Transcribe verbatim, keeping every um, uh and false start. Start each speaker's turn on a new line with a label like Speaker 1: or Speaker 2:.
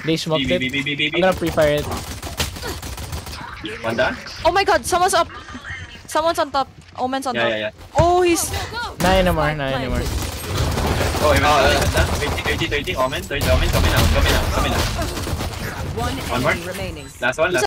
Speaker 1: They smoked
Speaker 2: B,
Speaker 1: it.
Speaker 2: B, B, B, B, B.
Speaker 1: I'm gonna pre-fire it.
Speaker 2: One down?
Speaker 3: Oh my god, someone's up. Someone's on top. Omen's on
Speaker 2: Yeah,
Speaker 3: top.
Speaker 2: yeah, yeah.
Speaker 3: Oh, he's...
Speaker 1: Not anymore, not anymore.
Speaker 2: Oh, even
Speaker 4: Oh,
Speaker 2: oh, done. thirty, thirty, thirty. Omen, thirty, Omen, coming out, coming out, coming out.
Speaker 5: One
Speaker 2: One more.
Speaker 5: enemy remaining.
Speaker 2: Last one, last